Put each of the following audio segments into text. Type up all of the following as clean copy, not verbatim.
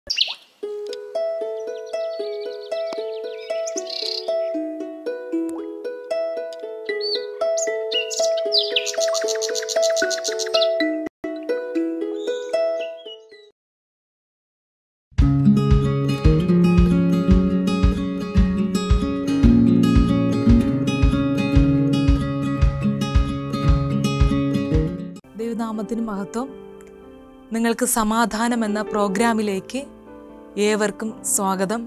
ദൈവനാമത്തിന് മഹത്വം. നിങ്ങൾക്ക് സമാധാനം എന്ന പ്രോഗ്രാമിലേക്ക് ഏവർക്കും സ്വാഗതം.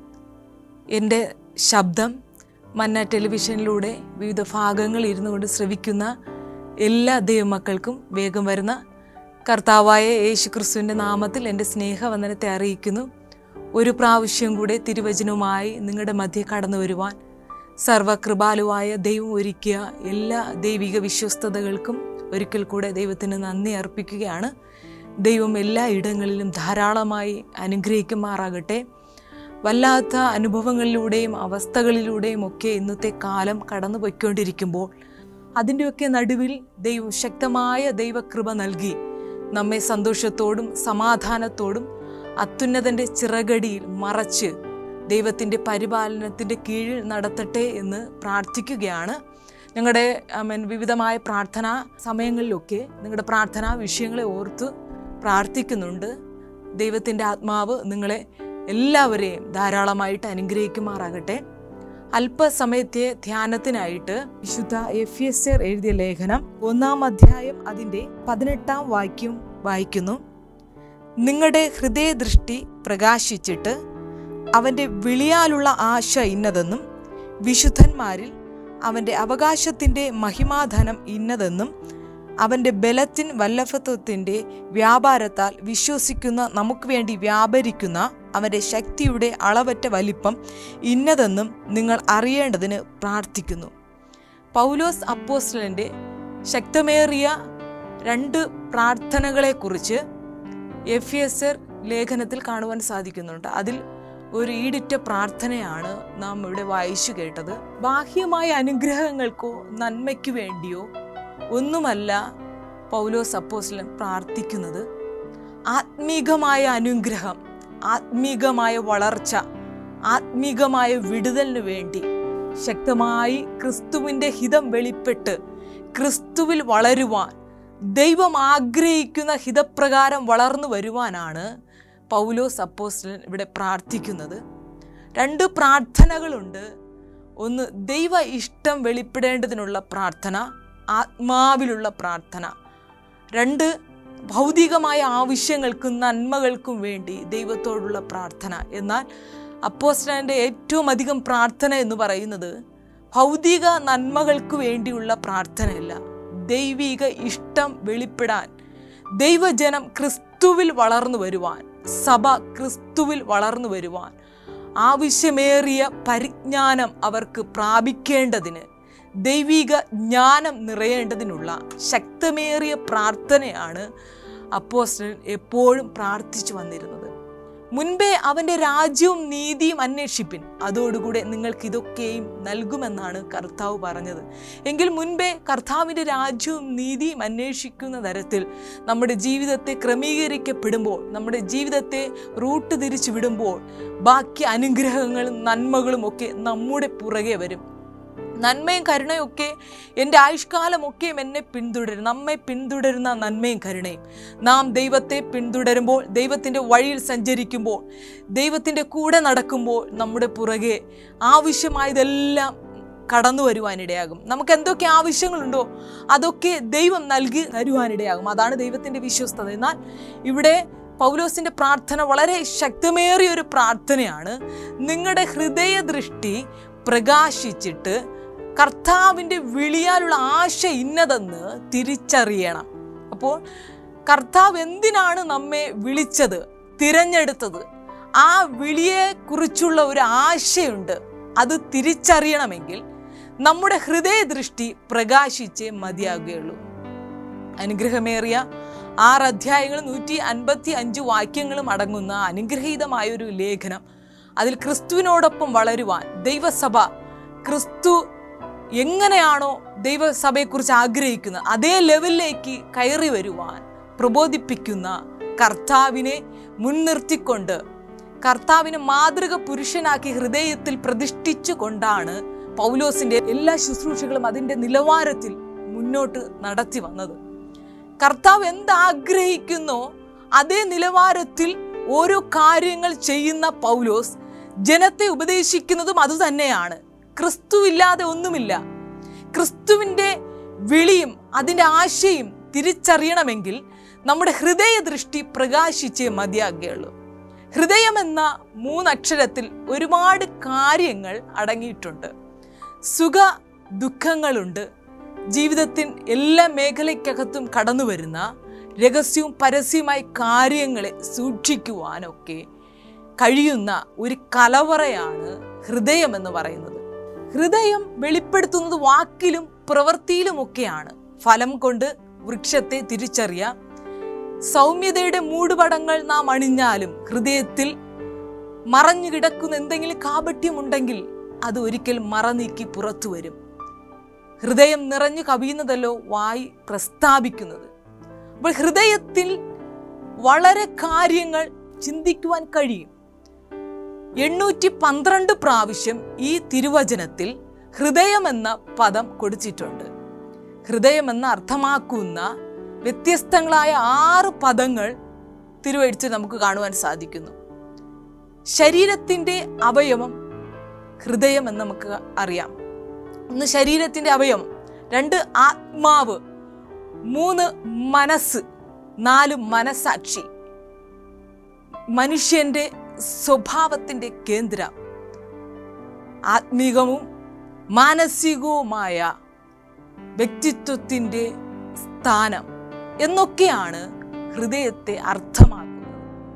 എൻ്റെ ശബ്ദം മന്ന ടെലിവിഷനിലൂടെ വിവിധ ഭാഗങ്ങളിൽ ഇരുന്നു കൊണ്ട് ശ്രവിക്കുന്ന എല്ലാ ദൈവമക്കൾക്കും വേഗം വരുന്ന കർത്താവായ യേശുക്രിസ്തുവിൻ്റെ നാമത്തിൽ എൻ്റെ സ്നേഹവന്ദനത്തെ അറിയിക്കുന്നു. ഒരു പ്രാവശ്യം കൂടെ തിരുവചനവുമായി നിങ്ങളുടെ മധ്യേ കടന്നു വരുവാൻ സർവകൃപാലുവായ ദൈവം ഒരുക്കിയ എല്ലാ ദൈവിക വിശ്വസ്തതകൾക്കും ഒരിക്കൽ കൂടെ ദൈവത്തിന് നന്ദി അർപ്പിക്കുകയാണ്. ദൈവം എല്ലാ ഇടങ്ങളിലും ധാരാളമായി അനുഗ്രഹിക്കുമാറാകട്ടെ. വല്ലാത്ത അനുഭവങ്ങളിലൂടെയും അവസ്ഥകളിലൂടെയും ഒക്കെ ഇന്നത്തെ കാലം കടന്നു പോയിക്കൊണ്ടിരിക്കുമ്പോൾ അതിൻ്റെയൊക്കെ നടുവിൽ ദൈവം ശക്തമായ ദൈവകൃപ നൽകി നമ്മെ സന്തോഷത്തോടും സമാധാനത്തോടും അത്യുന്നതൻ്റെ ചിറകടിയിൽ മറച്ച് ദൈവത്തിൻ്റെ പരിപാലനത്തിൻ്റെ കീഴിൽ നടത്തട്ടെ എന്ന് പ്രാർത്ഥിക്കുകയാണ്. ഞങ്ങളുടെ വിവിധമായ പ്രാർത്ഥനാ സമയങ്ങളിലൊക്കെ നിങ്ങളുടെ പ്രാർത്ഥനാ വിഷയങ്ങളെ ഓർത്ത് പ്രാർത്ഥിക്കുന്നുണ്ട്. ദൈവത്തിൻ്റെ ആത്മാവ് നിങ്ങളെ എല്ലാവരെയും ധാരാളമായിട്ട് അനുഗ്രഹിക്കുമാറാകട്ടെ. അല്പസമയത്തെ ധ്യാനത്തിനായിട്ട് വിശുദ്ധ എഫെസ്യർ എഴുതിയ ലേഖനം 1-ാം അധ്യായം അതിൻ്റെ 18-ാം വാക്യം വായിക്കുന്നു. നിങ്ങളുടെ ഹൃദയദൃഷ്ടി പ്രകാശിച്ചിട്ട് അവൻ്റെ വിളിയാലുള്ള ആശ ഇന്നതെന്നും വിശുദ്ധന്മാരിൽ അവൻ്റെ അവകാശത്തിൻ്റെ മഹിമാധനം ഇന്നതെന്നും അവൻ്റെ ബലത്തിൻ വല്ലഭത്വത്തിൻ്റെ വ്യാപാരത്താൽ വിശ്വസിക്കുന്ന നമുക്ക് വേണ്ടി വ്യാപരിക്കുന്ന അവൻ്റെ ശക്തിയുടെ അളവറ്റ വലിപ്പം ഇന്നതെന്നും നിങ്ങൾ അറിയേണ്ടതിന് പ്രാർത്ഥിക്കുന്നു. പൗലോസ് അപ്പോസ്തലൻ്റെ ശക്തമേറിയ 2 പ്രാർത്ഥനകളെക്കുറിച്ച് എഫെസ്യർ ലേഖനത്തിൽ കാണുവാൻ സാധിക്കുന്നുണ്ട്. അതിൽ ഒരു ഈടിറ്റ പ്രാർത്ഥനയാണ് നാം ഇവിടെ വായിച്ചു കേട്ടത്. ബാഹ്യമായ അനുഗ്രഹങ്ങൾക്കോ നന്മയ്ക്കു വേണ്ടിയോ ഒന്നുമല്ല പൗലോസ് അപ്പോസ്തലൻ പ്രാർത്ഥിക്കുന്നത്. ആത്മീകമായ അനുഗ്രഹം, ആത്മീകമായ വളർച്ച, ആത്മീകമായ വിടുതലിനു വേണ്ടി ശക്തമായി ക്രിസ്തുവിൻ്റെ ഹിതം വെളിപ്പെട്ട് ക്രിസ്തുവിൽ വളരുവാൻ ദൈവം ആഗ്രഹിക്കുന്ന ഹിതപ്രകാരം വളർന്നു വരുവാനാണ് പൗലോസ് അപ്പോസ്തലൻ ഇവിടെ പ്രാർത്ഥിക്കുന്നത്. 2 പ്രാർത്ഥനകളുണ്ട്. ഒന്ന് ദൈവ ഇഷ്ടം വെളിപ്പെടേണ്ടതിനുള്ള പ്രാർത്ഥന, ആത്മാവിലുള്ള പ്രാർത്ഥന. 2 ഭൗതികമായ ആവശ്യങ്ങൾക്കും നന്മകൾക്കും വേണ്ടി ദൈവത്തോടുള്ള പ്രാർത്ഥന. എന്നാൽ അപ്പോസ്തലൻ്റെ ഏറ്റവും അധികം പ്രാർത്ഥന എന്ന് പറയുന്നത് ഭൗതിക നന്മകൾക്ക് വേണ്ടിയുള്ള പ്രാർത്ഥനയല്ല, ദൈവിക ഇഷ്ടം വെളിപ്പെടാൻ, ദൈവജനം ക്രിസ്തുവിൽ വളർന്നു വരുവാൻ, സഭ ക്രിസ്തുവിൽ വളർന്നു വരുവാൻ ആവശ്യമേറിയ പരിജ്ഞാനം അവർക്ക് പ്രാപിക്കേണ്ടതിന്, ദൈവിക ജ്ഞാനം നിറയേണ്ടതിനുള്ള ശക്തമേറിയ പ്രാർത്ഥനയാണ് അപ്പോസ്തലൻ എപ്പോഴും പ്രാർത്ഥിച്ചു വന്നിരുന്നത്. മുൻപേ അവൻ്റെ രാജ്യവും നീതിയും അന്വേഷിപ്പിൻ, അതോടുകൂടെ നിങ്ങൾക്ക് ഇതൊക്കെയും നൽകുമെന്നാണ് കർത്താവ് പറഞ്ഞത്. എങ്കിൽ മുൻപേ കർത്താവിൻ്റെ രാജ്യവും നീതിയും അന്വേഷിക്കുന്ന തരത്തിൽ നമ്മുടെ ജീവിതത്തെ ക്രമീകരിക്കപ്പെടുമ്പോൾ, നമ്മുടെ ജീവിതത്തെ റൂട്ട് തിരിച്ചു വിടുമ്പോൾ ബാക്കി അനുഗ്രഹങ്ങളും നന്മകളും ഒക്കെ നമ്മുടെ പുറകെ വരും. നന്മയും കരുണയൊക്കെ എൻ്റെ ആയുഷ്കാലമൊക്കെയും എന്നെ പിന്തുടരും. നമ്മെ പിന്തുടരുന്ന നന്മയും കരുണയും. നാം ദൈവത്തെ പിന്തുടരുമ്പോൾ, ദൈവത്തിൻ്റെ വഴിയിൽ സഞ്ചരിക്കുമ്പോൾ, ദൈവത്തിൻ്റെ കൂടെ നടക്കുമ്പോൾ നമ്മുടെ പുറകെ ആവശ്യമായതെല്ലാം കടന്നു വരുവാനിടയാകും. നമുക്ക് എന്തൊക്കെ ആവശ്യങ്ങളുണ്ടോ അതൊക്കെ ദൈവം നൽകി തരുവാനിടയാകും. അതാണ് ദൈവത്തിൻ്റെ വിശ്വസ്തത. എന്നാൽ ഇവിടെ പൗലോസിൻ്റെ പ്രാർത്ഥന വളരെ ശക്തമേറിയ ഒരു പ്രാർത്ഥനയാണ്. നിങ്ങളുടെ ഹൃദയദൃഷ്ടി പ്രകാശിച്ചിട്ട് കർത്താവിൻ്റെ വിളിയാലുള്ള ആശ ഇന്നതെന്ന് തിരിച്ചറിയണം. അപ്പോൾ കർത്താവ് എന്തിനാണ് നമ്മെ വിളിച്ചത്, തിരഞ്ഞെടുത്തത്? ആ വിളിയെക്കുറിച്ചുള്ള ഒരു ആശയുണ്ട്. അത് തിരിച്ചറിയണമെങ്കിൽ നമ്മുടെ ഹൃദയദൃഷ്ടി പ്രകാശിച്ചേ മതിയാകുകയുള്ളൂ. അനുഗ്രഹമേറിയ 6 അധ്യായങ്ങളും 155 വാക്യങ്ങളും അടങ്ങുന്ന അനുഗ്രഹീതമായൊരു ലേഖനം. അതിൽ ക്രിസ്തുവിനോടൊപ്പം വളരുവാൻ ദൈവസഭ, ക്രിസ്തു എങ്ങനെയാണോ ദൈവസഭയെക്കുറിച്ച് ആഗ്രഹിക്കുന്നത് അതേ ലെവലിലേക്ക് കയറി വരുവാൻ പ്രബോധിപ്പിക്കുന്ന കർത്താവിനെ മുൻനിർത്തിക്കൊണ്ട് കർത്താവിനെ മാതൃക പുരുഷനാക്കി ഹൃദയത്തിൽ പ്രതിഷ്ഠിച്ചു കൊണ്ടാണ് പൗലോസിന്റെ എല്ലാ ശുശ്രൂഷകളും അതിൻ്റെ നിലവാരത്തിൽ മുന്നോട്ട് നടത്തി വന്നത്. കർത്താവ് എന്താഗ്രഹിക്കുന്നോ അതേ നിലവാരത്തിൽ ഓരോ കാര്യങ്ങൾ ചെയ്യുന്ന പൗലോസ് ജനത്തെ ഉപദേശിക്കുന്നതും അതുതന്നെയാണ്. ക്രിസ്തുവില്ലാതെ ഒന്നുമില്ല. ക്രിസ്തുവിൻ്റെ വിളിയും അതിൻ്റെ ആശയും തിരിച്ചറിയണമെങ്കിൽ നമ്മുടെ ഹൃദയ ദൃഷ്ടി പ്രകാശിച്ചേ മതിയാകുകയുള്ളൂ. ഹൃദയം എന്ന 3 അക്ഷരത്തിൽ ഒരുപാട് കാര്യങ്ങൾ അടങ്ങിയിട്ടുണ്ട്. സുഖ ദുഃഖങ്ങളുണ്ട്. ജീവിതത്തിൽ എല്ലാ മേഖലയ്ക്കകത്തും കടന്നു വരുന്ന രഹസ്യവും പരസ്യവുമായ കാര്യങ്ങളെ സൂക്ഷിക്കുവാനൊക്കെ കഴിയുന്ന ഒരു കലവറയാണ് ഹൃദയം എന്ന് പറയുന്നത്. ഹൃദയം വെളിപ്പെടുത്തുന്നത് വാക്കിലും പ്രവൃത്തിയിലുമൊക്കെയാണ്. ഫലം കൊണ്ട് വൃക്ഷത്തെ തിരിച്ചറിയാം. സൗമ്യതയുടെ മൂടുപടങ്ങൾ നാം അണിഞ്ഞാലും ഹൃദയത്തിൽ മറഞ്ഞു കിടക്കുന്ന എന്തെങ്കിലും കാപട്യമുണ്ടെങ്കിൽ അത് ഒരിക്കൽ മറനീക്കി പുറത്തു വരും. ഹൃദയം നിറഞ്ഞു കവിയുന്നതല്ലോ വായി പ്രസ്താവിക്കുന്നത്. അപ്പോൾ ഹൃദയത്തിൽ വളരെ കാര്യങ്ങൾ ചിന്തിക്കുവാൻ കഴിയും. 812 പ്രാവശ്യം ഈ തിരുവചനത്തിൽ ഹൃദയമെന്ന പദം കൊടുത്തിട്ടുണ്ട്. ഹൃദയമെന്ന അർത്ഥമാക്കുന്ന വ്യത്യസ്തങ്ങളായ 6 പദങ്ങൾ തിരുവെഴുത്തിൽ നമുക്ക് കാണുവാൻ സാധിക്കുന്നു. ശരീരത്തിൻ്റെ അവയവം ഹൃദയം എന്ന് നമുക്ക് അറിയാം. 1 ശരീരത്തിൻ്റെ അവയവം, 2 ആത്മാവ്, 3 മനസ്സ്, 4 മനസാക്ഷി. മനുഷ്യന്റെ സ്വഭാവത്തിൻ്റെ കേന്ദ്രം, ആത്മീകവും മാനസികവുമായ വ്യക്തിത്വത്തിൻ്റെ സ്ഥാനം എന്നൊക്കെയാണ് ഹൃദയത്തെ അർത്ഥമാക്കുന്നത്.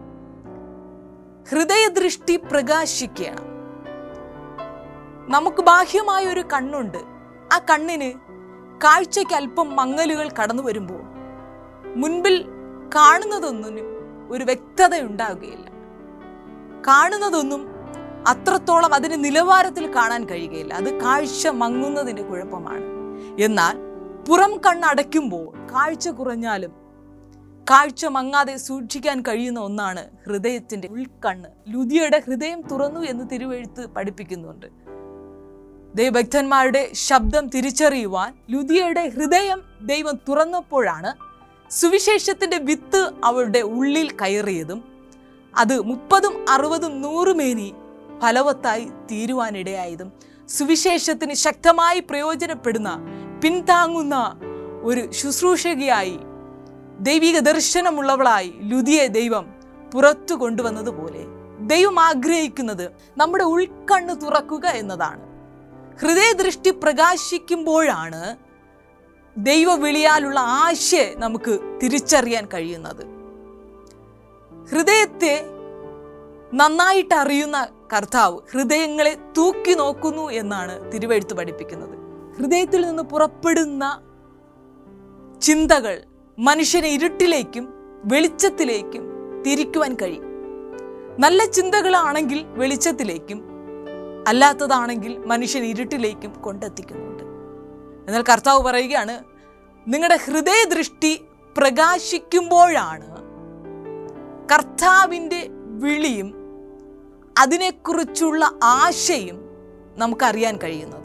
ഹൃദയദൃഷ്ടി പ്രകാശിക്കണം. നമുക്ക് ബാഹ്യമായ ഒരു കണ്ണുണ്ട്. ആ കണ്ണിന് കാഴ്ചയ്ക്ക് അല്പം മങ്ങലുകൾ കടന്നു വരുമ്പോൾ മുൻപിൽ കാണുന്നതൊന്നിനും ഒരു വ്യക്തത ഉണ്ടാവുകയില്ല. കാണുന്നതൊന്നും അത്രത്തോളം അതിന് നിലവാരത്തിൽ കാണാൻ കഴിയുകയില്ല. അത് കാഴ്ച മങ്ങുന്നതിൻ്റെ കുഴപ്പമാണ്. എന്നാൽ പുറം കണ്ണടയ്ക്കുമ്പോൾ കാഴ്ച കുറഞ്ഞാലും കാഴ്ച മങ്ങാതെ സൂക്ഷിക്കാൻ കഴിയുന്ന ഒന്നാണ് ഹൃദയത്തിൻ്റെ ഉൾക്കണ്ണ്. ലുദിയയുടെ ഹൃദയം തുറന്നു എന്ന് തിരുവെഴുത്ത് പഠിപ്പിക്കുന്നുണ്ട്. ദൈവഭക്തന്മാരുടെ ശബ്ദം തിരിച്ചറിയുവാൻ ലുദിയയുടെ ഹൃദയം ദൈവം തുറന്നപ്പോഴാണ് സുവിശേഷത്തിന്റെ വിത്ത് അവളുടെ ഉള്ളിൽ കയറിയതും അത് 30, 60, 100 മേനി ഫലവത്തായി തീരുവാനിടയായതും സുവിശേഷത്തിന് ശക്തമായി പ്രയോജനപ്പെടുന്ന പിന്താങ്ങുന്ന ഒരു ശുശ്രൂഷകയായി ദൈവിക ദർശനമുള്ളവളായി ലുദിയെ ദൈവം പുറത്തു കൊണ്ടുവന്നതുപോലെ ദൈവം ആഗ്രഹിക്കുന്നത് നമ്മുടെ ഉൾക്കണ്ണ് തുറക്കുക എന്നതാണ്. ഹൃദയദൃഷ്ടി പ്രകാശിക്കുമ്പോഴാണ് ദൈവവിളിയാലുള്ള ആശയെ നമുക്ക് തിരിച്ചറിയാൻ കഴിയുന്നത്. ഹൃദയത്തെ നന്നായിട്ട് അറിയുന്ന കർത്താവ് ഹൃദയങ്ങളെ തൂക്കി നോക്കുന്നു എന്നാണ് തിരുവെഴുത്ത് പഠിപ്പിക്കുന്നത്. ഹൃദയത്തിൽ നിന്ന് പുറപ്പെടുന്ന ചിന്തകൾ മനുഷ്യനെ ഇരുട്ടിലേക്കും വെളിച്ചത്തിലേക്കും തിരിക്കുവാൻ കഴിയും. നല്ല ചിന്തകളാണെങ്കിൽ വെളിച്ചത്തിലേക്കും, അല്ലാത്തതാണെങ്കിൽ മനുഷ്യൻ ഇരുട്ടിലേക്കും കൊണ്ടെത്തിക്കുന്നുണ്ട്. എന്നാൽ കർത്താവ് പറയുകയാണ്, നിങ്ങളുടെ ഹൃദയദൃഷ്ടി പ്രകാശിക്കുമ്പോഴാണ് കർത്താവിൻ്റെ വിളിയും അതിനെക്കുറിച്ചുള്ള ആശയും നമുക്കറിയാൻ കഴിയുന്നത്.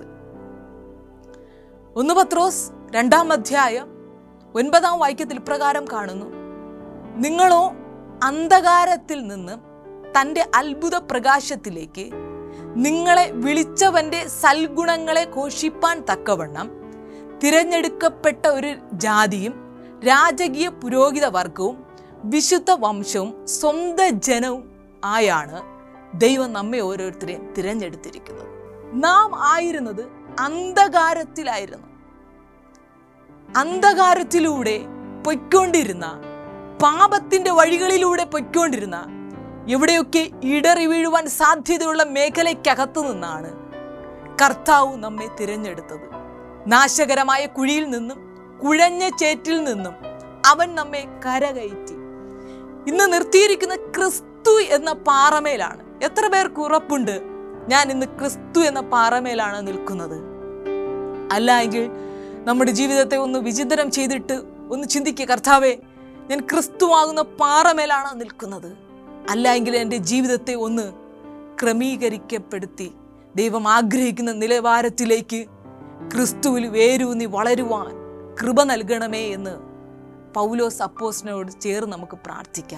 1 പത്രോസ് 2-ാം അധ്യായം 9-ാം വാക്യത്തിൽ പ്രകാരം കാണുന്നു, നിങ്ങളോ അന്ധകാരത്തിൽ നിന്ന് തൻ്റെ അത്ഭുത പ്രകാശത്തിലേക്ക് നിങ്ങളെ വിളിച്ചവൻ്റെ സൽഗുണങ്ങളെ ഘോഷിപ്പാൻ തക്കവണ്ണം തിരഞ്ഞെടുക്കപ്പെട്ട ഒരു ജാതിയും രാജകീയ പുരോഹിത വർഗവും വിശുദ്ധ വംശവും സ്വന്തം ജനവും ആയാണ് ദൈവം നമ്മെ ഓരോരുത്തരെയും തിരഞ്ഞെടുത്തിരിക്കുന്നത്. നാം ആയിരുന്നത് അന്ധകാരത്തിലായിരുന്നു. അന്ധകാരത്തിലൂടെ പൊയ്ക്കൊണ്ടിരുന്ന, പാപത്തിന്റെ വഴികളിലൂടെ പൊയ്ക്കൊണ്ടിരുന്ന, എവിടെയൊക്കെ ഇടറി വീഴുവാൻ സാധ്യതയുള്ള മേഖലയ്ക്കകത്തു നിന്നാണ് കർത്താവ് നമ്മെ തിരഞ്ഞെടുത്തത്. നാശകരമായ കുഴിയിൽ നിന്നും കുഴഞ്ഞ ചേറ്റിൽ നിന്നും അവൻ നമ്മെ കരകയറ്റി. ഇന്ന് നിർത്തിയിരിക്കുന്ന ക്രിസ്തു എന്ന പാറമേലാണ്. എത്ര പേർക്ക് ഉറപ്പുണ്ട് ഞാൻ ഇന്ന് ക്രിസ്തു എന്ന പാറമേലാണ് നിൽക്കുന്നത്? അല്ല എങ്കിൽ നമ്മുടെ ജീവിതത്തെ ഒന്ന് വിചിന്തനം ചെയ്തിട്ട് ഒന്ന് ചിന്തിക്കുക, കർത്താവേ, ഞാൻ ക്രിസ്തുവാകുന്ന പാറമേലാണ് നിൽക്കുന്നത്. അല്ല എങ്കിൽ എൻ്റെ ജീവിതത്തെ ഒന്ന് ക്രമീകരിക്കപ്പെടുത്തി ദൈവം ആഗ്രഹിക്കുന്ന നിലവാരത്തിലേക്ക് ക്രിസ്തുവിൽ വേരൂന്നി വളരുവാൻ കൃപ നൽകണമേ എന്ന് പൗലോസ് അപ്പോസ്തലനോട് ചേർന്ന് നമുക്ക് പ്രാർത്ഥിക്കാം.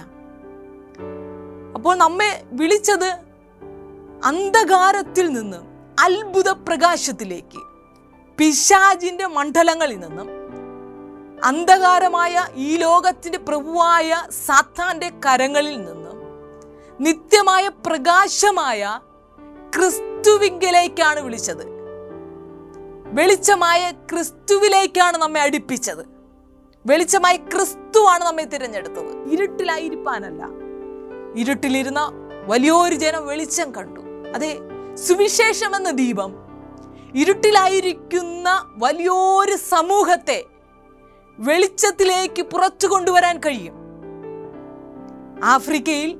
അപ്പോൾ നമ്മെ വിളിച്ചത് അന്ധകാരത്തിൽ നിന്നും അത്ഭുത പ്രകാശത്തിലേക്ക്, പിശാചിന്റെ മണ്ഡലങ്ങളിൽ നിന്നും, അന്ധകാരമായ ഈ ലോകത്തിന്റെ പ്രഭുവായ സാത്താന്റെ കരങ്ങളിൽ നിന്നും നിത്യമായ പ്രകാശമായ ക്രിസ്തുവിങ്കലേക്കാണ് വിളിച്ചത്. വെളിച്ചമായ ക്രിസ്തുവിലേക്കാണ് നമ്മെ അടുപ്പിച്ചത്. വെളിച്ചമായ ക്രിസ്തുവാണ് നമ്മെ തിരഞ്ഞെടുത്തത്. ഇരുട്ടിലായിരിക്കാനല്ല. ഇരുട്ടിലിരുന്ന വലിയൊരു ജനം വെളിച്ചം കണ്ടു. അതെ, സുവിശേഷം എന്ന ദീപം ഇരുട്ടിലായിരിക്കുന്ന വലിയൊരു സമൂഹത്തെ വെളിച്ചത്തിലേക്ക് പുറത്തു കൊണ്ടുവരാൻ കഴിയും. ആഫ്രിക്കയിൽ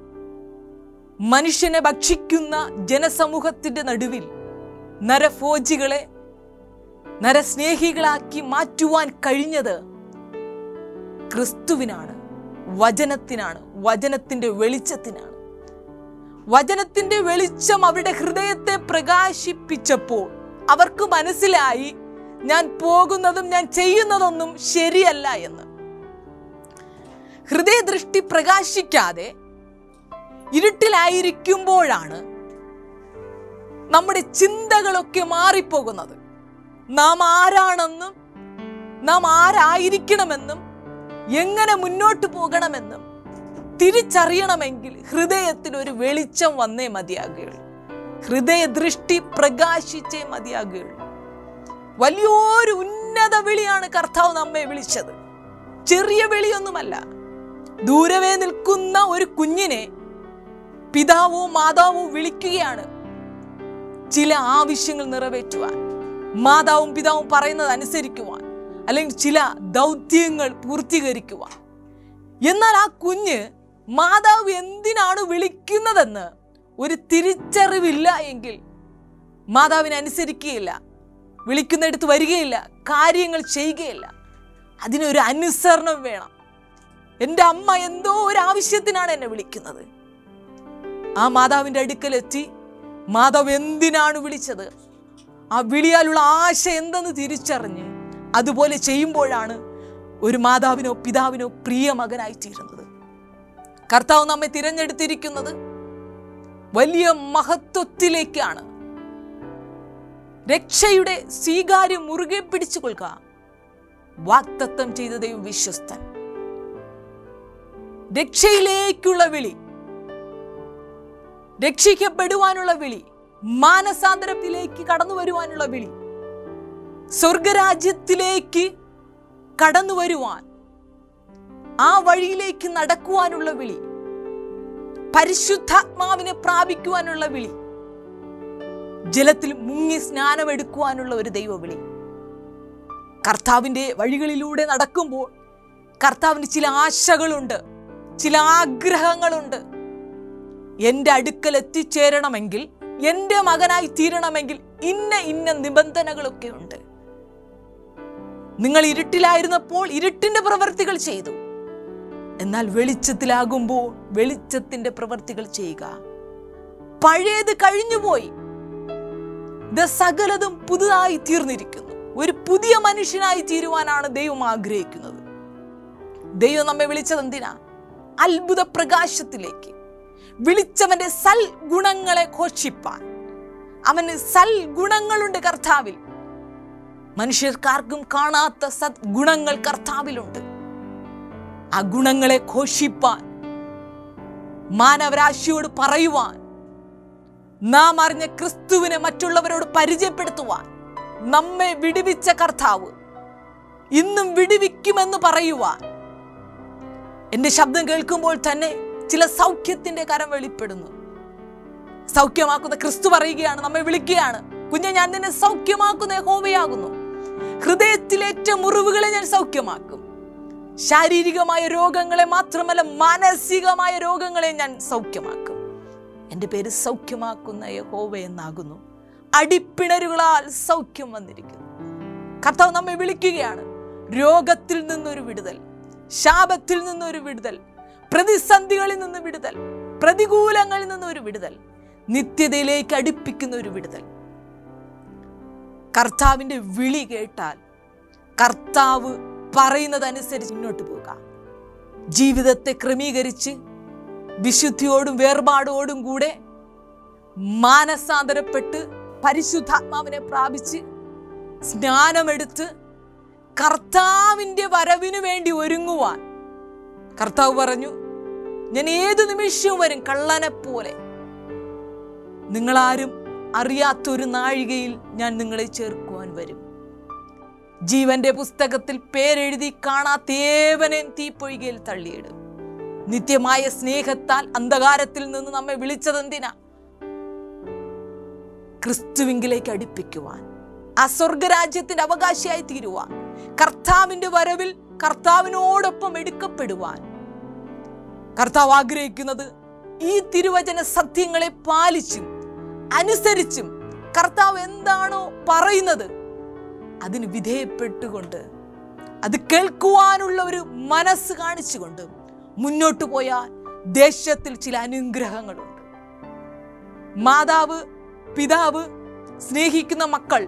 മനുഷ്യനെ ഭക്ഷിക്കുന്ന ജനസമൂഹത്തിന്റെ നടുവിൽ നരഭോജികളെ നരസ്നേഹികളാക്കി മാറ്റുവാൻ കഴിഞ്ഞത് ക്രിസ്തുവിനാണ്, വചനത്തിനാണ്, വചനത്തിന്റെ വെളിച്ചത്തിനാണ്. വചനത്തിന്റെ വെളിച്ചം അവരുടെ ഹൃദയത്തെ പ്രകാശിപ്പിച്ചപ്പോൾ അവർക്ക് മനസ്സിലായി, ഞാൻ പോകുന്നതും ഞാൻ ചെയ്യുന്നതൊന്നും ശരിയല്ല എന്ന്. ഹൃദയദൃഷ്ടി പ്രകാശിക്കാതെ ഇരുട്ടിലായിരിക്കുമ്പോഴാണ് നമ്മുടെ ചിന്തകളൊക്കെ മാറിപ്പോകുന്നത്. നാം ആരാണെന്നും നാം ആരായിരിക്കണമെന്നും എങ്ങനെ മുന്നോട്ട് പോകണമെന്നും തിരിച്ചറിയണമെങ്കിൽ ഹൃദയത്തിൽ ഒരു വെളിച്ചം വന്നേ മതിയാകുകയുള്ളൂ. ഹൃദയദൃഷ്ടി പ്രകാശിച്ചേ മതിയാകുകയുള്ളൂ. വലിയൊരു ഉന്നത വിളിയാണ് കർത്താവ് നമ്മെ വിളിച്ചത്. ചെറിയ വിളിയൊന്നുമല്ല. ദൂരവേ നിൽക്കുന്ന ഒരു കുഞ്ഞിനെ പിതാവോ മാതാവോ വിളിക്കുകയാണ് ചില ആവശ്യങ്ങൾ നിറവേറ്റുവാൻ, മാതാവും പിതാവും പറയുന്നത് അനുസരിക്കുവാൻ, അല്ലെങ്കിൽ ചില ദൗത്യങ്ങൾ പൂർത്തീകരിക്കുവാൻ. എന്നാൽ ആ കുഞ്ഞ് മാതാവ് എന്തിനാണ് വിളിക്കുന്നതെന്ന് ഒരു തിരിച്ചറിവില്ല എങ്കിൽ മാതാവിനെ അനുസരിക്കുകയില്ല, വിളിക്കുന്നിടത്ത് വരികയില്ല, കാര്യങ്ങൾ ചെയ്യുകയില്ല. അതിനൊരു അനുസരണം വേണം. എൻ്റെ അമ്മ എന്തോ ഒരു ആവശ്യത്തിനാണ് എന്നെ വിളിക്കുന്നത്. ആ മാതാവിൻ്റെ അടുക്കലെത്തി മാതാവ് എന്തിനാണ് വിളിച്ചത്, ആ വിളിയാലുള്ള ആശ എന്തെന്ന് തിരിച്ചറിഞ്ഞ് അതുപോലെ ചെയ്യുമ്പോഴാണ് ഒരു മാതാവിനോ പിതാവിനോ പ്രിയ മകനായി തീരുന്നത്. കർത്താവ് നമ്മെ തിരഞ്ഞെടുത്തിരിക്കുന്നത് വലിയ മഹത്വത്തിലേക്കാണ്. രക്ഷയുടെ സ്വീകാര്യം മുറുകെ പിടിച്ചു കൊള്ളുക. വാഗ്ദത്തം ചെയ്ത ദൈവം വിശ്വസ്തൻ. രക്ഷയിലേക്കുള്ള വിളി, രക്ഷിക്കപ്പെടുവാനുള്ള വിളി, മാനസാന്തരത്തിലേക്ക് കടന്നു വരുവാനുള്ള വിളി, സ്വർഗരാജ്യത്തിലേക്ക് കടന്നു വരുവാൻ, ആ വഴിയിലേക്ക് നടക്കുവാനുള്ള വിളി, പരിശുദ്ധാത്മാവിനെ പ്രാപിക്കുവാനുള്ള വിളി, ജലത്തിൽ മുങ്ങി സ്നാനമെടുക്കുവാനുള്ള ഒരു ദൈവവിളി. കർത്താവിൻ്റെ വഴികളിലൂടെ നടക്കുമ്പോൾ കർത്താവിന് ചില ആശകളുണ്ട്, ചില ആഗ്രഹങ്ങളുണ്ട്. എൻ്റെ അടുക്കൽ എത്തിച്ചേരണമെങ്കിൽ, എൻ്റെ മകനായി തീരണമെങ്കിൽ ഇന്ന ഇന്ന നിബന്ധനകളൊക്കെ ഉണ്ട്. നിങ്ങൾ ഇരുട്ടിലായിരുന്നപ്പോൾ ഇരുട്ടിന്റെ പ്രവൃത്തികൾ ചെയ്തു. എന്നാൽ വെളിച്ചത്തിലാകുമ്പോൾ വെളിച്ചത്തിന്റെ പ്രവൃത്തികൾ ചെയ്യുക. പഴയത് കഴിഞ്ഞുപോയി, ഇത് സകലതും പുതുതായി തീർന്നിരിക്കുന്നു. ഒരു പുതിയ മനുഷ്യനായി തീരുവാനാണ് ദൈവം ആഗ്രഹിക്കുന്നത്. ദൈവം നമ്മെ വിളിച്ചത് എന്തിനാ? അത്ഭുത പ്രകാശത്തിലേക്ക്. വിളിച്ചവന്റെ സൽഗുണങ്ങളെ ഘോഷിപ്പാൻ. അവന് സൽഗുണങ്ങളുണ്ട് കർത്താവിൽ. മനുഷ്യർക്കാർക്കും കാണാത്ത സദ്ഗുണങ്ങൾ കർത്താവിലുണ്ട്. ആ ഗുണങ്ങളെ ഘോഷിപ്പാൻ, മാനവരാശിയോട് പറയുവാൻ, നാം അറിഞ്ഞ ക്രിസ്തുവിനെ മറ്റുള്ളവരോട് പരിചയപ്പെടുത്തുവാൻ നമ്മെ വിടുവിച്ച കർത്താവ് ഇന്നും വിടുവിക്കുമെന്ന് പറയുവാൻ. എന്റെ ശബ്ദം കേൾക്കുമ്പോൾ തന്നെ ചില സൗഖ്യത്തിന്റെ കരം വെളിപ്പെടുന്നു. സൗഖ്യമാക്കുന്ന ക്രിസ്തു പറയുകയാണ്, നമ്മെ വിളിക്കുകയാണ്, കുഞ്ഞെ ഞാൻ നിന്നെ സൗഖ്യമാക്കുന്ന യഹോവയാകുന്നു. ഹൃദയത്തിലേറ്റ മുറിവുകളെ ഞാൻ സൗഖ്യമാക്കും. ശാരീരികമായ രോഗങ്ങളെ മാത്രമല്ല, മാനസികമായ രോഗങ്ങളെ ഞാൻ സൗഖ്യമാക്കും. എൻ്റെ പേര് സൗഖ്യമാക്കുന്ന യഹോവ എന്നാകുന്നു. അടിപ്പിണരുകളാൽ സൗഖ്യം വന്നിരിക്കുന്നു. കർത്താവ് നമ്മെ വിളിക്കുകയാണ്. രോഗത്തിൽ നിന്നൊരു വിടുതൽ, ശാപത്തിൽ നിന്നൊരു വിടുതൽ, പ്രതിസന്ധികളിൽ നിന്ന് വിടുതൽ, പ്രതികൂലങ്ങളിൽ നിന്ന് ഒരു വിടുതൽ, നിത്യതയിലേക്ക് അടുപ്പിക്കുന്ന ഒരു വിടുതൽ. കർത്താവിൻ്റെ വിളി കേട്ടാൽ കർത്താവ് പറയുന്നതനുസരിച്ച് മുന്നോട്ട് പോവുക. ജീവിതത്തെ ക്രമീകരിച്ച് വിശുദ്ധിയോടും വേർപാടോടും കൂടെ മാനസാന്തരപ്പെട്ട് പരിശുദ്ധാത്മാവിനെ പ്രാപിച്ച് സ്നാനമെടുത്ത് കർത്താവിൻ്റെ വരവിനു വേണ്ടി ഒരുങ്ങുവാൻ കർത്താവ് പറഞ്ഞു, ഞാൻ ഏതു നിമിഷവും വരും കള്ളനെ പോലെ. നിങ്ങളാരും അറിയാത്തൊരു നാഴികയിൽ ഞാൻ നിങ്ങളെ ചേർക്കുവാൻ വരും. ജീവന്റെ പുസ്തകത്തിൽ പേരെഴുതി കാണാത്ത ഏവനെയും തീപ്പൊയ്കയിൽ തള്ളിയിടും. നിത്യമായ സ്നേഹത്താൽ അന്ധകാരത്തിൽ നിന്ന് നമ്മെ വിളിച്ചതെന്തിനാ? ക്രിസ്തുവിങ്കിലേക്ക് അടുപ്പിക്കുവാൻ, ആ സ്വർഗരാജ്യത്തിന്റെ അവകാശിയായി തീരുവാൻ, കർത്താവിന്റെ വരവിൽ കർത്താവിനോടൊപ്പം എടുക്കപ്പെടുവാൻ. കർത്താവ് ആഗ്രഹിക്കുന്നത് ഈ തിരുവചന സത്യങ്ങളെ പാലിച്ചും അനുസരിച്ചും കർത്താവ് എന്താണോ പറയുന്നത് അതിന് വിധേയപ്പെട്ടുകൊണ്ട് അത് കേൾക്കുവാനുള്ള ഒരു മനസ്സ് കാണിച്ചുകൊണ്ട് മുന്നോട്ട് പോയാൽ ദേശത്തിൽ ചില അനുഗ്രഹങ്ങളുണ്ട്. മാതാവ്, പിതാവ്, സ്നേഹിക്കുന്ന മക്കൾ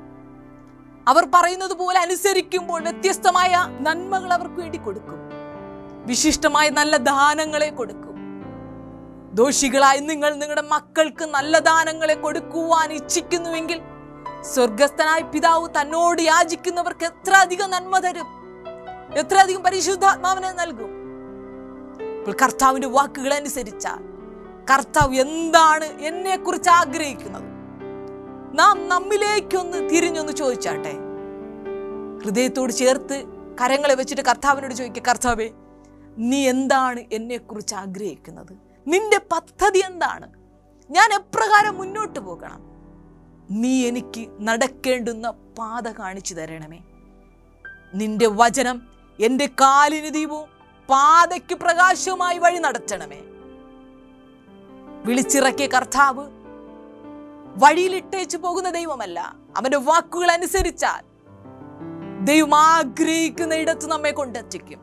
അവർ പറയുന്നത് പോലെ അനുസരിക്കുമ്പോൾ വ്യത്യസ്തമായ നന്മകൾ അവർക്ക് വേണ്ടി കൊടുക്കും. വിശിഷ്ടമായ നല്ല ദാനങ്ങളെ കൊടുക്കും. ദോഷികളായി നിങ്ങൾ നിങ്ങളുടെ മക്കൾക്ക് നല്ല ദാനങ്ങളെ കൊടുക്കുവാൻ ഇച്ഛിക്കുന്നുവെങ്കിൽ സ്വർഗസ്ഥനായ പിതാവ് തന്നോട് യാചിക്കുന്നവർക്ക് എത്ര അധികം നന്മ തരും, എത്ര അധികം പരിശുദ്ധാത്മാവിനെ നൽകും. ഇപ്പോൾ കർത്താവിന്റെ വാക്കുകൾ അനുസരിച്ചാൽ കർത്താവ് എന്താണ് എന്നെ കുറിച്ച് ആഗ്രഹിക്കുന്നത് നാം നമ്മിലേക്കൊന്ന് തിരിഞ്ഞൊന്ന് ചോദിച്ചാട്ടെ. ഹൃദയത്തോട് ചേർത്ത് കരങ്ങളെ വെച്ചിട്ട് കർത്താവിനോട് ചോദിക്കുക, കർത്താവേ, നീ എന്താണ് എന്നെ കുറിച്ച് ആഗ്രഹിക്കുന്നത്? നിന്റെ പദ്ധതി എന്താണ്? ഞാൻ എപ്രകാരം മുന്നോട്ട് പോകണം? നീ എനിക്ക് നടക്കേണ്ടുന്ന പാത കാണിച്ചു തരണമേ. നിന്റെ വചനം എൻ്റെ കാലിന് ദീപവും പാതയ്ക്ക് പ്രകാശവുമായി വഴി നടത്തണമേ. വിളിച്ചിറക്കിയ കർത്താവ് വഴിയിലിട്ടേച്ചു പോകുന്ന ദൈവമല്ല. അവന്റെ വാക്കുകൾ അനുസരിച്ചാൽ ദൈവം ആഗ്രഹിക്കുന്ന ഇടത്ത് നമ്മെ കൊണ്ടെത്തിക്കും.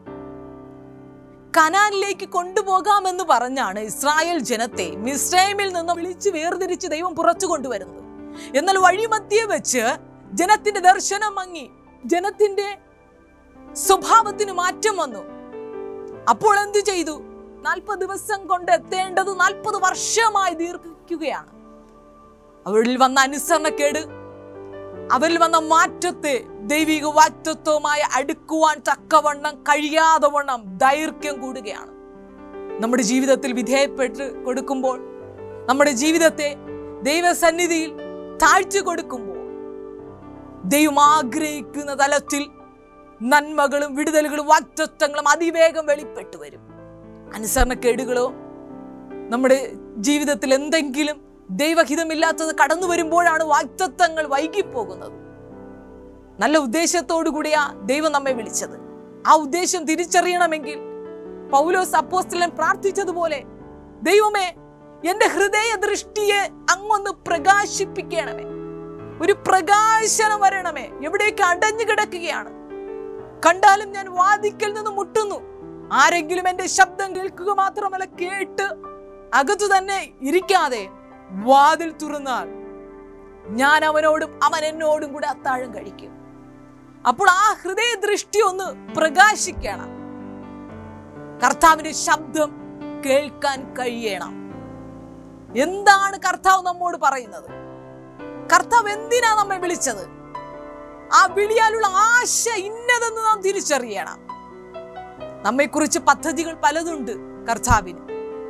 കനാനിലേക്ക് കൊണ്ടുപോകാമെന്ന് പറഞ്ഞാണ് ഇസ്രായേൽ ജനത്തെ മിസ്രൈമിൽ നിന്ന് വിളിച്ച് വേർതിരിച്ച് ദൈവം പുറത്തു കൊണ്ടുവരുന്നത്. എന്നാൽ വഴിമധ്യേ വെച്ച് ജനത്തിന്റെ ദർശനം മങ്ങി, ജനത്തിന്റെ സ്വഭാവത്തിന് മാറ്റം വന്നു. അപ്പോൾ എന്ത് ചെയ്തു? 40 ദിവസം കൊണ്ട് എത്തേണ്ടത് 40 വർഷമായി ദീർഘിക്കുകയാണ്. അവരിൽ വന്ന അനുസരണക്കേട്, അവരിൽ വന്ന മാറ്റത്തെ ദൈവിക വാക്തത്വമായി അടുക്കുവാൻ തക്കവണ്ണം കഴിയാതെ വണ്ണം ദൈർഘ്യം കൂടുകയാണ്. നമ്മുടെ ജീവിതത്തിൽ വിധേയപ്പെട്ട് കൊടുക്കുമ്പോൾ, നമ്മുടെ ജീവിതത്തെ ദൈവസന്നിധിയിൽ താഴ്ത്തി കൊടുക്കുമ്പോൾ ദൈവം ആഗ്രഹിക്കുന്ന തലത്തിൽ നന്മകളും വിടുതലുകളും വാക്തത്വങ്ങളും അതിവേഗം വെളിപ്പെട്ടു വരും. അനുസരണക്കേടുകളോ നമ്മുടെ ജീവിതത്തിൽ എന്തെങ്കിലും ദൈവഹിതമില്ലാത്തത് കടന്നു വരുമ്പോഴാണ് വാഗ്ദത്തങ്ങൾ വൈകിപ്പോകുന്നത്. നല്ല ഉദ്ദേശത്തോടു കൂടിയാ ദൈവം നമ്മെ വിളിച്ചത്. ആ ഉദ്ദേശം തിരിച്ചറിയണമെങ്കിൽ പൗലോസ് അപ്പോസ്തലൻ പ്രാർത്ഥിച്ചതുപോലെ, ദൈവമേ, എന്റെ ഹൃദയ ദൃഷ്ടിയെ അങ്ങൊന്ന് പ്രകാശിപ്പിക്കണമേ, ഒരു പ്രകാശനം വരണമേ. എവിടേക്ക് അടഞ്ഞു കിടക്കുകയാണ്, കണ്ടാലും ഞാൻ വാതിക്കൽ നിന്ന് മുട്ടുന്നു. ആരെങ്കിലും എന്റെ ശബ്ദം കേൾക്കുക മാത്രമല്ല, കേട്ട് അകത്തു തന്നെ ഇരിക്കാതെ വാതിൽ തുറന്നാൽ ഞാൻ അവനോടും അവൻ എന്നോടും കൂടെ അത്താഴം കഴിക്കും. അപ്പോൾ ആ ഹൃദയ ദൃഷ്ടി ഒന്ന് പ്രകാശിക്കണം. കർത്താവിന്റെ ശബ്ദം കേൾക്കാൻ കഴിയണം. എന്താണ് കർത്താവ് നമ്മോട് പറയുന്നത്? കർത്താവ് എന്തിനാ നമ്മെ വിളിച്ചത്? ആ വിളിയാലുള്ള ആശ ഇന്നതെന്ന് നാം തിരിച്ചറിയണം. നമ്മെക്കുറിച്ച് പദ്ധതികൾ പലതുണ്ട് കർത്താവിന്.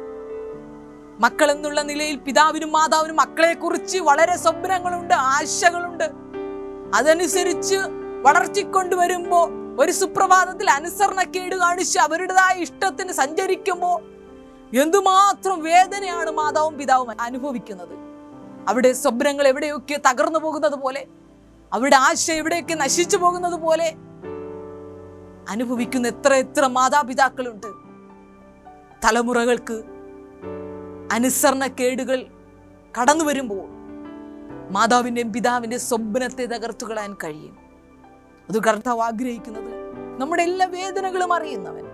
മക്കൾ എന്നുള്ള നിലയിൽ പിതാവിനും മാതാവിനും മക്കളെ കുറിച്ച് വളരെ സ്വപ്നങ്ങളുണ്ട്, ആശകളുണ്ട്. അതനുസരിച്ച് വളർത്തിക്കൊണ്ടുവരുമ്പോ ഒരു സുപ്രഭാതത്തിൽ അനുസരണക്കേട് കാണിച്ച് അവരുടേതായ ഇഷ്ടത്തിന് സഞ്ചരിക്കുമ്പോ എന്തുമാത്രം വേദനയാണ് മാതാവും പിതാവും അനുഭവിക്കുന്നത്. അവിടെ സ്വപ്നങ്ങൾ എവിടെയൊക്കെ തകർന്നു പോകുന്നത് പോലെ, അവരുടെ ആശ എവിടെയൊക്കെ നശിച്ചു പോകുന്നത് പോലെ അനുഭവിക്കുന്ന എത്ര മാതാപിതാക്കളുണ്ട്. തലമുറകൾക്ക് അനുസരണക്കേടുകൾ കടന്നു വരുമ്പോൾ മാതാവിൻ്റെയും പിതാവിൻ്റെ സ്വപ്നത്തെ തകർത്തു കളയാൻ കഴിയും. അത് കർത്താവ് ആഗ്രഹിക്കുന്നത് നമ്മുടെ എല്ലാ വേദനകളും അറിയുന്നവൻ,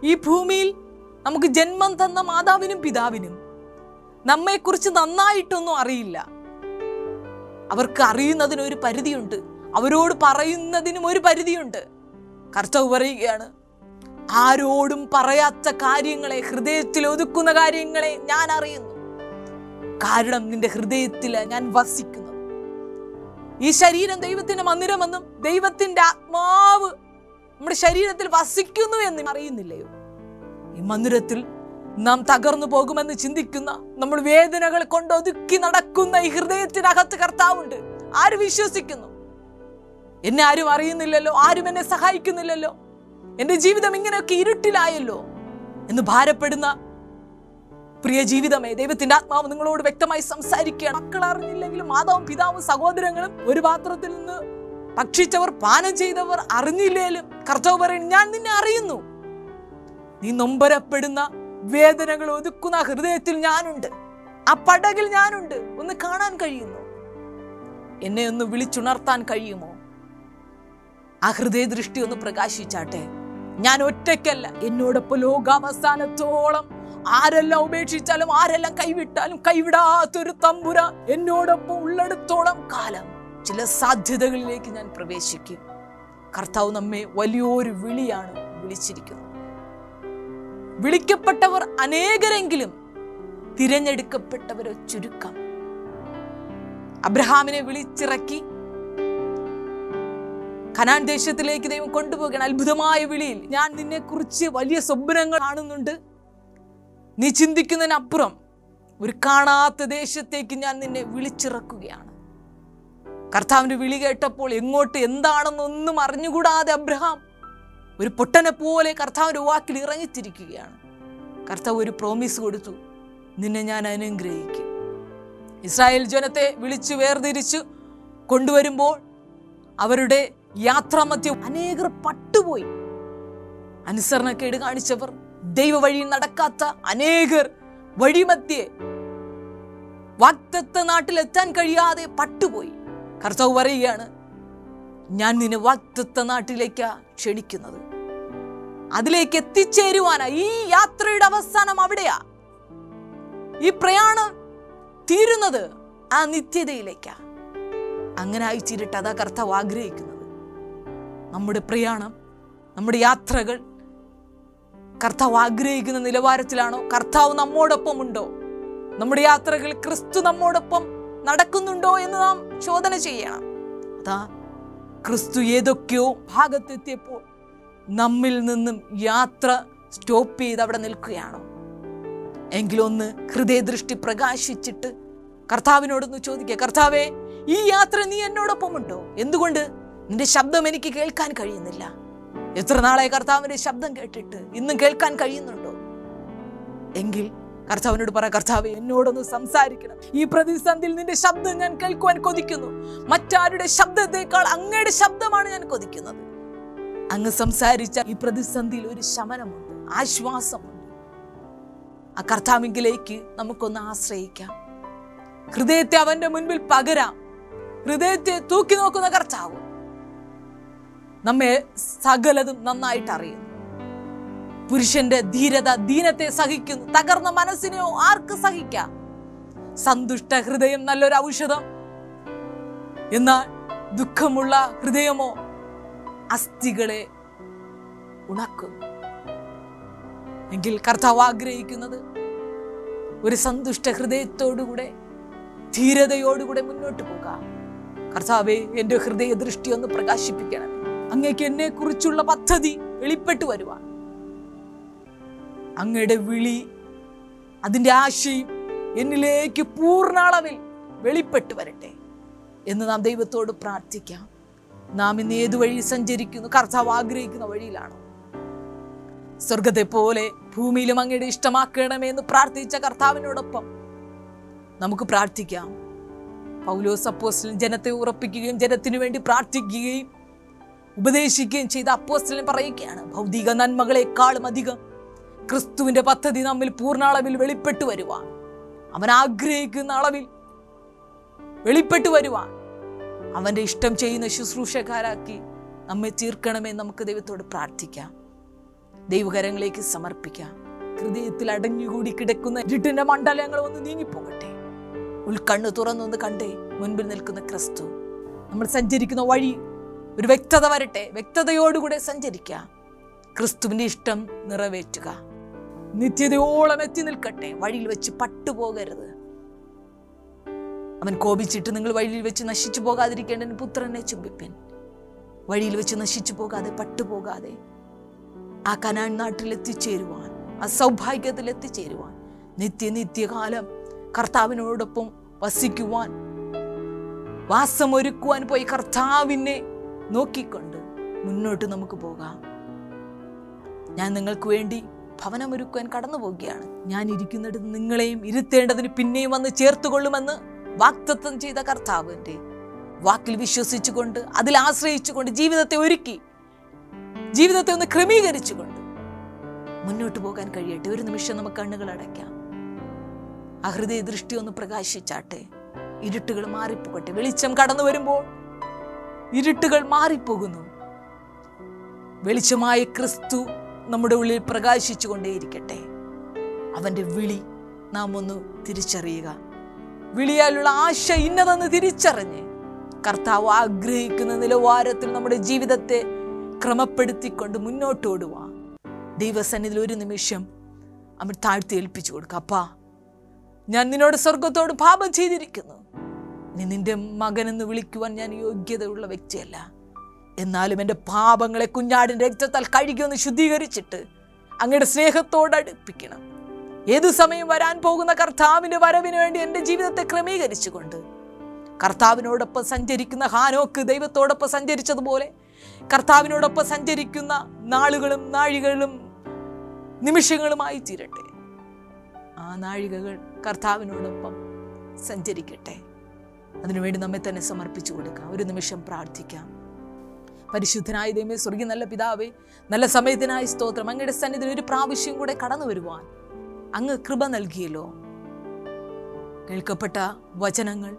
ഈ ഭൂമിയിൽ നമുക്ക് ജന്മം തന്ന മാതാവിനും പിതാവിനും നമ്മെക്കുറിച്ച് നന്നായിട്ടൊന്നും അറിയില്ല. അവർക്ക് അറിയുന്നതിനൊരു പരിധിയുണ്ട്, അവരോട് പറയുന്നതിനും ഒരു പരിധിയുണ്ട്. കർത്താവ് പറയുകയാണ്, ആരോടും പറയാത്ത കാര്യങ്ങളെ, ഹൃദയത്തിൽ ഒതുക്കുന്ന കാര്യങ്ങളെ ഞാൻ അറിയുന്നു. കാരണം നിന്റെ ഹൃദയത്തിൽ ഞാൻ വസിക്കുന്നു. ഈ ശരീരം ദൈവത്തിന്റെ മന്ദിരമെന്നും ദൈവത്തിന്റെ ആത്മാവ് നമ്മുടെ ശരീരത്തിൽ വസിക്കുന്നു എന്നും അറിയുന്നില്ലയോ? ഈ മന്ദിരത്തിൽ നാം തകർന്നു പോകുമെന്ന് ചിന്തിക്കുന്ന, നമ്മൾ വേദനകൾ കൊണ്ട് ഒതുക്കി നടക്കുന്ന ഈ ഹൃദയത്തിനകത്ത് കർത്താവുണ്ട്. ആര് വിശ്വസിക്കുന്നു? എന്നെ ആരും അറിയുന്നില്ലല്ലോ, ആരും എന്നെ സഹായിക്കുന്നില്ലല്ലോ, എന്റെ ജീവിതം ഇങ്ങനെയൊക്കെ ഇരുട്ടിലായല്ലോ എന്ന് ഭാരപ്പെടുന്ന പ്രിയ ജീവിതമേ, ദൈവത്തിന്റെ ആത്മാവ് നിങ്ങളോട് വ്യക്തമായി സംസാരിക്കുകയാണ്. മക്കൾ അറിഞ്ഞില്ലെങ്കിലും മാതാവും പിതാവും സഹോദരങ്ങളും ഒരു പാത്രത്തിൽ നിന്ന് ഭക്ഷിച്ചവർ, പാനം ചെയ്തവർ അറിഞ്ഞില്ലേലും കർത്താവ് പറയും, ഞാൻ നിന്നെ അറിയുന്നു. നീ നൊമ്പരപ്പെടുന്ന വേദനകൾ ഒതുക്കുന്ന ഹൃദയത്തിൽ ഞാനുണ്ട്, ആ പടകിൽ ഞാനുണ്ട്. ഒന്ന് കാണാൻ കഴിയുന്നു? എന്നെ ഒന്ന് വിളിച്ചുണർത്താൻ കഴിയുമോ? ആ ഹൃദയ ദൃഷ്ടി ഒന്ന് പ്രകാശിച്ചാട്ടെ. ഞാൻ ഒറ്റയ്ക്കല്ല, എന്നോടൊപ്പം ലോകാവസാനത്തോളം ആരെല്ലാം ഉപേക്ഷിച്ചാലും ആരെല്ലാം കൈവിട്ടാലും കൈവിടാത്തൊരു തമ്പുരാൻ എന്നോടൊപ്പം ഉള്ളിടത്തോളം കാലം ചില സാധ്യതകളിലേക്ക് ഞാൻ പ്രവേശിക്കും. കർത്താവ് നമ്മെ വലിയൊരു വിളിയാണ് വിളിച്ചിരിക്കുന്നത്. വിളിക്കപ്പെട്ടവർ അനേകരെങ്കിലും തിരഞ്ഞെടുക്കപ്പെട്ടവരോ ചുരുക്കം. അബ്രഹാമിനെ വിളിച്ചിറക്കി കനാൻ ദേശത്തിലേക്ക് ദൈവം കൊണ്ടുപോകണം. അത്ഭുതമായ വിളിയിൽ, ഞാൻ നിന്നെ കുറിച്ച് വലിയ സ്വപ്നങ്ങൾ കാണുന്നുണ്ട്, നീ ചിന്തിക്കുന്നതിനപ്പുറം ഒരു കാണാത്ത ദേശത്തേക്ക് ഞാൻ നിന്നെ വിളിച്ചിറക്കുകയാണ്. കർത്താവിന്റെ വിളി കേട്ടപ്പോൾ എങ്ങോട്ട് എന്താണെന്നൊന്നും അറിഞ്ഞുകൂടാതെ അബ്രഹാം ഒരു പൊട്ടനെ പോലെ കർത്താവിന്റെ വാക്കിൽ ഇറങ്ങിത്തിരിക്കുകയാണ്. കർത്താവ് ഒരു പ്രോമിസ് കൊടുത്തു, നിന്നെ ഞാൻ അനുഗ്രഹിക്കും. ഇസ്രായേൽ ജനത്തെ വിളിച്ചു വേർതിരിച്ചു കൊണ്ടുവരുമ്പോൾ അവരുടെ യാത്രാമധ്യം അനേകർ പട്ടുപോയി. അനുസരണക്കേട് കാണിച്ചവർ, ദൈവ വഴിയിൽ നടക്കാത്ത അനേകർ വഴിമധ്യേ വാഗ്ദത്ത നാട്ടിലെത്താൻ കഴിയാതെ പട്ടുപോയി. കർത്താവ് പറയുകയാണ്, ഞാൻ നിന്നെ വാഗ്ദത്ത നാട്ടിലേക്കാ ക്ഷണിക്കുന്നത്. അതിലേക്ക് എത്തിച്ചേരുവാനാ. ഈ യാത്രയുടെ അവസാനം അവിടെയാ. ഈ പ്രയാണം തീരുന്നത് ആ നിത്യതയിലേക്കാ. അങ്ങനെ ആയിത്തീരട്ടെ. അതാ കർത്താവ് ആഗ്രഹിക്കുന്നത്. നമ്മുടെ പ്രയാണം, നമ്മുടെ യാത്രകൾ കർത്താവ് ആഗ്രഹിക്കുന്ന നിലവാരത്തിലാണോ? കർത്താവ് നമ്മോടൊപ്പം ഉണ്ടോ? നമ്മുടെ യാത്രകൾ ക്രിസ്തു നമ്മോടൊപ്പം നടക്കുന്നുണ്ടോ എന്ന് നാം ചോദന ചെയ്യണം. അതാ ക്രിസ്തു ഏതൊക്കെയോ ഭാഗത്തെത്തിയപ്പോൾ നമ്മിൽ നിന്നും യാത്ര സ്റ്റോപ്പ് ചെയ്ത് അവിടെ നിൽക്കുകയാണോ? എങ്കിലൊന്ന് ഹൃദയദൃഷ്ടി പ്രകാശിച്ചിട്ട് കർത്താവിനോടൊന്ന് ചോദിക്കുക, കർത്താവേ, ഈ യാത്ര നീ എന്നോടൊപ്പം ഉണ്ടോ? എന്തുകൊണ്ട് നിന്റെ ശബ്ദം എനിക്ക് കേൾക്കാൻ കഴിയുന്നില്ല? എത്ര നാളായി കർത്താവിന്റെ ശബ്ദം കേട്ടിട്ട്? ഇന്നും കേൾക്കാൻ കഴിയുന്നുണ്ടോ? എങ്കിൽ കർത്താവിനോട് പറ, കർത്താവേ, എന്നോടൊന്ന് സംസാരിക്കണം. ഈ പ്രതിസന്ധിയിൽ നിന്റെ ശബ്ദം ഞാൻ കേൾക്കുവാൻ കൊതിക്കുന്നു. മറ്റാരുടെ ശബ്ദത്തെക്കാൾ അങ്ങയുടെ ശബ്ദമാണ് ഞാൻ കൊതിക്കുന്നത്. അങ്ങ് സംസാരിച്ച ഈ പ്രതിസന്ധിയിൽ ഒരു ശമനമുണ്ട്, ആശ്വാസമുണ്ട്. ആ കർത്താവിലേക്ക് നമുക്കൊന്ന് ആശ്രയിക്കാം. ഹൃദയത്തെ അവന്റെ മുൻപിൽ പകരാം. ഹൃദയത്തെ തൂക്കി നോക്കുന്ന കർത്താവ് നമ്മെ സകലതും നന്നായിട്ട് അറിയുന്നു. പുരുഷന്റെ ധീരത ദീനത്തെ സഹിക്കുന്നു. തകർന്ന മനസ്സിനെയോ ആർക്ക് സഹിക്കാം? സന്തുഷ്ട ഹൃദയം നല്ലൊരു ഔഷധം, എന്നാൽ ദുഃഖമുള്ള ഹൃദയമോ അസ്ഥികളെ ഉണക്കുന്നു. എങ്കിൽ കർത്താവ് ആഗ്രഹിക്കുന്നത് ഒരു സന്തുഷ്ട ഹൃദയത്തോടുകൂടെ, ധീരതയോടുകൂടെ മുന്നോട്ട് പോകാം. കർത്താവേ, എൻ്റെ ഹൃദയ ദൃഷ്ടി ഒന്ന് പ്രകാശിപ്പിക്കണം. അങ്ങേക്ക് എന്നെ കുറിച്ചുള്ള പദ്ധതി വെളിപ്പെട്ടു വരുവാൻ, അങ്ങയുടെ വിളി, അതിൻ്റെ ആശയം എന്നിലേക്ക് പൂർണ്ണ അളവിൽ വെളിപ്പെട്ടു വരട്ടെ എന്ന് നാം ദൈവത്തോട് പ്രാർത്ഥിക്കാം. നാം ഇന്ന് ഏതു വഴി സഞ്ചരിക്കുന്നു? കർത്താവ് ആഗ്രഹിക്കുന്ന വഴിയിലാണോ? സ്വർഗത്തെ പോലെ ഭൂമിയിലും അങ്ങയുടെ ഇഷ്ടമാക്കണമേ എന്ന് പ്രാർത്ഥിച്ച കർത്താവിനോടൊപ്പം നമുക്ക് പ്രാർത്ഥിക്കാം. പൗലോസ് അപ്പോസ്തലൻ ജനത്തെ ഉറപ്പിക്കുകയും ജനത്തിനു വേണ്ടി പ്രാർത്ഥിക്കുകയും ഉപദേശിക്കുകയും ചെയ്ത അപ്പോസ്തലൻ പറയുകയാണ്, ഭൗതിക നന്മകളെക്കാളും അധികം ക്രിസ്തുവിന്റെ പദ്ധതി നമ്മിൽ പൂർണ്ണ അളവിൽ വെളിപ്പെട്ടു വരുവാൻ, അവൻ ആഗ്രഹിക്കുന്ന അളവിൽ വെളിപ്പെട്ടു വരുവാൻ, അവന്റെ ഇഷ്ടം ചെയ്യുന്ന ശുശ്രൂഷക്കാരാക്കി നമ്മെ തീർക്കണമെന്ന് നമുക്ക് ദൈവത്തോട് പ്രാർത്ഥിക്കാം. ദൈവകരങ്ങളിലേക്ക് സമർപ്പിക്കാം. ഹൃദയത്തിൽ അടഞ്ഞുകൂടി കിടക്കുന്ന ഇരുട്ടിന്റെ മണ്ഡലങ്ങൾ ഒന്ന് നീങ്ങിപ്പോകട്ടെ. ഉൾക്കണ്ണ് തുറന്നൊന്ന് കണ്ടേ മുൻപിൽ നിൽക്കുന്ന ക്രിസ്തു. നമ്മൾ സഞ്ചരിക്കുന്ന വഴി ഒരു വ്യക്തത വരട്ടെ. വ്യക്തതയോടുകൂടെ സഞ്ചരിക്കാം. ക്രിസ്തുവിന്റെ ഇഷ്ടം നിറവേറ്റുക. നിത്യതയോളം എത്തി നിൽക്കട്ടെ. വഴിയിൽ വെച്ച് പട്ടുപോകരുത്. അവൻ കോപിച്ചിട്ട് നിങ്ങൾ വഴിയിൽ വെച്ച് നശിച്ചു പോകാതിരിക്കേണ്ടതിന് പുത്രനെ ചുംബിപ്പിൻ. വഴിയിൽ വെച്ച് നശിച്ചു പോകാതെ പട്ടുപോകാതെ ആ കനാൻ നാട്ടിൽ എത്തിച്ചേരുവാൻ, ആ സൗഭാഗ്യത്തിൽ എത്തിച്ചേരുവാൻ, നിത്യകാലം കർത്താവിനോടൊപ്പം വസിക്കുവാൻ, വാസമൊരുക്കുവാൻ പോയി കർത്താവിനെ നോക്കിക്കൊണ്ട് മുന്നോട്ട് നമുക്ക് പോകാം. ഞാൻ നിങ്ങൾക്ക് വേണ്ടി ഭവനമൊരുക്കുവാൻ കടന്നു പോവുകയാണ്. ഞാൻ ഇരിക്കുന്നിടത്ത് നിങ്ങളെയും ഇരുത്തേണ്ടതിന് പിന്നെയും വന്ന് ചേർത്തുകൊള്ളുമെന്ന് വാഗ്ദത്തം ചെയ്ത കർത്താവിന്റെ വാക്കിൽ വിശ്വസിച്ചുകൊണ്ട്, അതിൽ ആശ്രയിച്ചുകൊണ്ട് ജീവിതത്തെ ഒരുക്കി, ജീവിതത്തെ ഒന്ന് ക്രമീകരിച്ചുകൊണ്ട് മുന്നോട്ട് പോകാൻ കഴിയട്ടെ. ഒരു നിമിഷം നമുക്ക് കണ്ണുകൾ അടയ്ക്കാം. ആ ഹൃദയ ദൃഷ്ടി ഒന്ന് പ്രകാശിച്ചാട്ടെ. ഇരുട്ടുകൾ മാറിപ്പോകട്ടെ. വെളിച്ചം കടന്നു വരുമ്പോൾ ഇരുട്ടുകൾ മാറിപ്പോകുന്നു. വെളിച്ചമായ ക്രിസ്തു നമ്മുടെ ഉള്ളിൽ പ്രകാശിച്ചു കൊണ്ടേയിരിക്കട്ടെ. അവന്റെ വിളി നാം ഒന്ന് തിരിച്ചറിയുക. വിളിയാലുള്ള ആശ ഇന്നതെന്ന് തിരിച്ചറിഞ്ഞ് കർത്താവ് ആഗ്രഹിക്കുന്ന നിലവാരത്തിൽ നമ്മുടെ ജീവിതത്തെ ക്രമപ്പെടുത്തിക്കൊണ്ട് മുന്നോട്ട് ഓടുക. ദൈവസന്നിധിയിൽ ഒരു നിമിഷം അവൻ താഴ്ത്തി ഏൽപ്പിച്ചു കൊടുക്കുക. അപ്പാ, ഞാൻ നിന്നോട് സ്വർഗത്തോട് പാപം ചെയ്തിരിക്കുന്നു. ഇനി നിന്റെ മകനെന്ന് വിളിക്കുവാൻ ഞാൻ യോഗ്യതയുള്ള വ്യക്തിയല്ല. എന്നാലും എൻ്റെ പാപങ്ങളെ കുഞ്ഞാടിൻ്റെ രക്തത്താൽ കഴുകിയൊന്ന് ശുദ്ധീകരിച്ചിട്ട് അങ്ങയുടെ സ്നേഹത്തോട് അടുപ്പിക്കണം. ഏതു സമയം വരാൻ പോകുന്ന കർത്താവിൻ്റെ വരവിന് വേണ്ടി എൻ്റെ ജീവിതത്തെ ക്രമീകരിച്ചുകൊണ്ട് കർത്താവിനോടൊപ്പം സഞ്ചരിക്കുന്ന ഹാനോക്ക് ദൈവത്തോടൊപ്പം സഞ്ചരിച്ചതുപോലെ കർത്താവിനോടൊപ്പം സഞ്ചരിക്കുന്ന നാളുകളും നാഴികകളും നിമിഷങ്ങളുമായി തീരട്ടെ. ആ നാഴികകൾ കർത്താവിനോടൊപ്പം സഞ്ചരിക്കട്ടെ. അതിനുവേണ്ടി നമ്മെ തന്നെ സമർപ്പിച്ചു കൊടുക്കാം. ഒരു നിമിഷം പ്രാർത്ഥിക്കാം. പരിശുദ്ധനായ ദൈവമേ, സ്വർഗീയ നല്ല പിതാവേ, നല്ല സമയത്തിനായി സ്തോത്രം. അങ്ങയുടെ സന്നിധിയിൽ ഒരു പ്രാവശ്യം കൂടെ കടന്നു വരുവാൻ അങ്ങ് കൃപ നൽകിയല്ലോ. കേൾക്കപ്പെട്ട വചനങ്ങൾ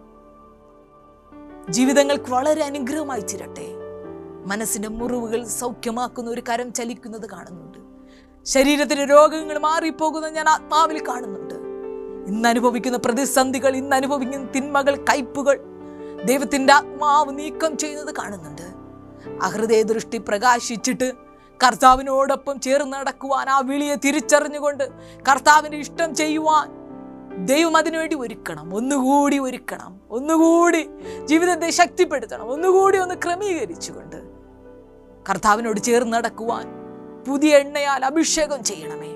ജീവിതങ്ങൾക്ക് വളരെ അനുഗ്രഹമായി തീരട്ടെ. മനസ്സിന്റെ മുറിവുകൾ സൗഖ്യമാക്കുന്ന ഒരു കരം ചലിക്കുന്നത് കാണുന്നുണ്ട്. ശരീരത്തിന്റെ രോഗങ്ങൾ മാറിപ്പോകുന്നത് ഞാൻ ആത്മാവിൽ കാണുന്നുണ്ട്. ഇന്ന് അനുഭവിക്കുന്ന പ്രതിസന്ധികൾ, ഇന്ന് അനുഭവിക്കുന്ന തിന്മകൾ, കയ്പുകൾ ദൈവത്തിന്റെ ആത്മാവ് നീക്കം ചെയ്യുന്നത് കാണുന്നുണ്ട്. ആ ഹൃദയ ദൃഷ്ടി പ്രകാശിച്ചിട്ട് കർത്താവിനോടൊപ്പം ചേർന്ന് നടക്കുവാൻ, ആ വിളിയെ തിരിച്ചറിഞ്ഞുകൊണ്ട് കർത്താവിന്റെ ഇഷ്ടം ചെയ്യുവാൻ ദൈവം അതിനുവേണ്ടി ഒരുക്കണം. ഒന്നുകൂടി ഒരുക്കണം. ഒന്നുകൂടി ജീവിതത്തെ ശക്തിപ്പെടുത്തണം. ഒന്നുകൂടി ഒന്ന് ക്രമീകരിച്ചുകൊണ്ട് കർത്താവിനോട് ചേർന്ന് നടക്കുവാൻ പുതിയ എണ്ണയാൽ അഭിഷേകം ചെയ്യണമേ.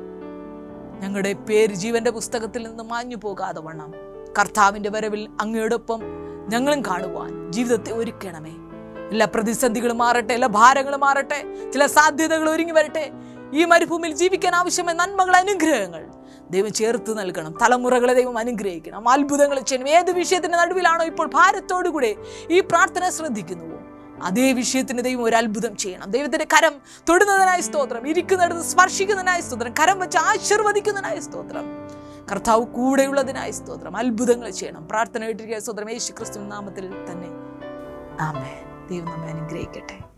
ഞങ്ങളുടെ പേര് ജീവന്റെ പുസ്തകത്തിൽ നിന്ന് മാഞ്ഞു പോകാതെ വണ്ണം കർത്താവിന്റെ വരവിൽ അങ്ങയോടൊപ്പം ഞങ്ങളും കാണുവാൻ ജീവിതത്തെ ഒരുക്കണമേ. എല്ലാ പ്രതിസന്ധികളും മാറട്ടെ, എല്ലാ ഭാരങ്ങളും മാറട്ടെ, ചില സാധ്യതകൾ ഒരുങ്ങി വരട്ടെ. ഈ മരുഭൂമിയിൽ ജീവിക്കാൻ ആവശ്യമായ നന്മകൾ, അനുഗ്രഹങ്ങൾ ദൈവം ചേർത്ത് നൽകണം. തലമുറകളെ ദൈവം അനുഗ്രഹിക്കണം. അത്ഭുതങ്ങൾ ചെയ്യണം. ഏത് വിഷയത്തിന്റെ നടുവിലാണോ ഇപ്പോൾ ഭാരത്തോടുകൂടെ ഈ പ്രാർത്ഥന ശ്രദ്ധിക്കുന്നുവോ, അതേ വിഷയത്തിന് ദൈവം ഒരു അത്ഭുതം ചെയ്യണം. ദൈവത്തിന്റെ കരം തൊടുന്നതിനായി സ്തോത്രം. ഇരിക്കുന്നിടത്ത് സ്പർശിക്കുന്നതിനായി സ്തോത്രം. കരം വെച്ച് ആശീർവദിക്കുന്നതിനായി സ്തോത്രം. കർത്താവ് കൂടെയുള്ളതിനായി സ്തോത്രം. അത്ഭുതങ്ങൾ ചെയ്യണം. പ്രാർത്ഥന കേട്ടിരിക്കുക സ്തോത്രം. യേശു ക്രിസ്തുവിൻ നാമത്തിൽ തന്നെ ആമേൻ. ദൈവം നമ്മെ അനുഗ്രഹിക്കട്ടെ.